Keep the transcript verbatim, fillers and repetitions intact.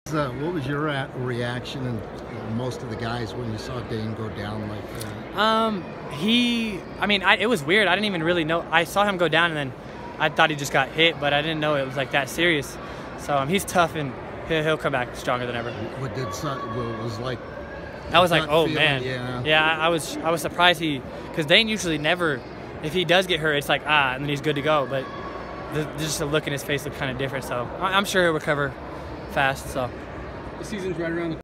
Uh, what was your rea reaction and uh, most of the guys when you saw Dane go down like that? Um, he, I mean, I, it was weird. I didn't even really know. I saw him go down, and then I thought he just got hit, but I didn't know it was like that serious. So um, he's tough, and he'll, he'll come back stronger than ever. What did what was like? I was like, oh feeling, man, yeah. yeah. I, I was, I was surprised he, because Dane usually never, if he does get hurt, it's like ah, and then he's good to go. But the, just the look in his face looked kind of different. So I'm sure he'll recover fast. So the season's right around the